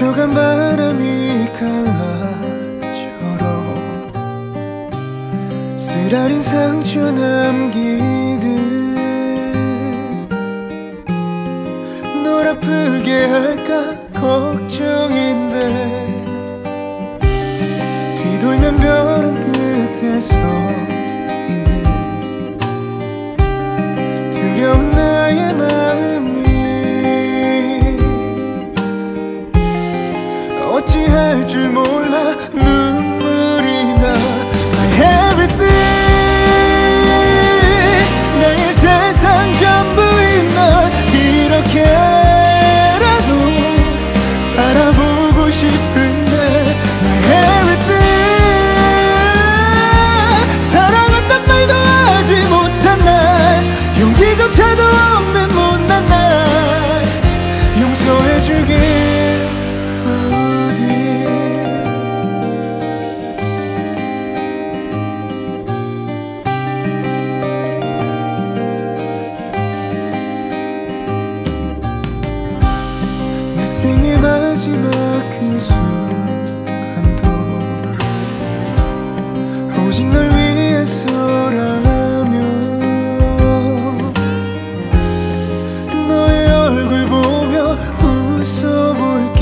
스쳐간 바람이 갈라져러 쓰라린 상처 남기듯 널 아프게 할까 걱정인데 뒤돌면 벼랑 끝에서 있는 두려운 나의 마음이 어찌할 줄 몰라 눈물이 나. My everything, 나의 세상 전부인 널 이렇게라도 바라보고 싶은데 My everything, 사랑한단 말도 하지 못한 날, 용기조차도 없는 못난 날 용서해주길 생의 마지막 그 순간도 오직 널 위해서라면 너의 얼굴 보며 웃어볼게.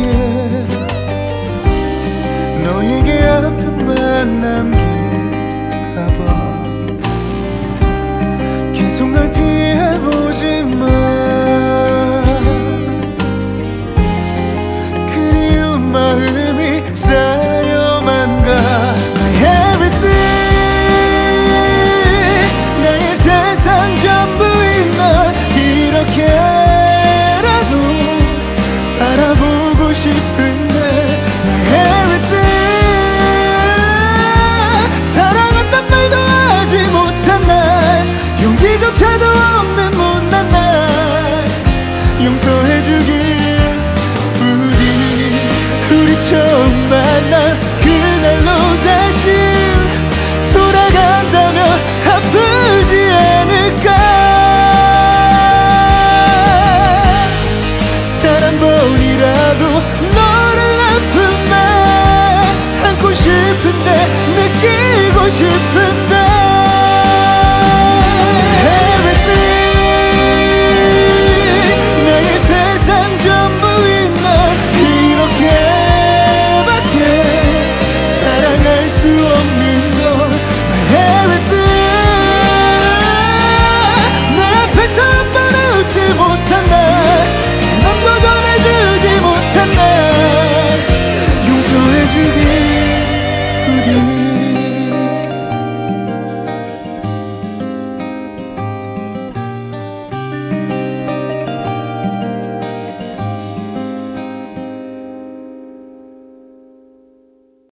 너에게 아픔만 남길까봐 계속 널 피해보지만 마음이 쌓여만 가. My everything, 나의 세상 전부인 널 이렇게라도 바라보고 싶은데 My everything, 사랑한단 말도 하지 못한 날, 용기조차도 없는 못난 날 용서해주길. 우리 처음 만난 그날로 다시 돌아간다면 아프지 않을까. 단 한 번이라도 너를 아픔에 안고 싶은데 느끼고 싶은데 Everything, 나의 세상 전부인 널 이렇게 수 없는 것 My everything, 내 앞에서 한 번 웃지 못한 날, 내 맘도 전해주지 못한 날 용서해주길 부디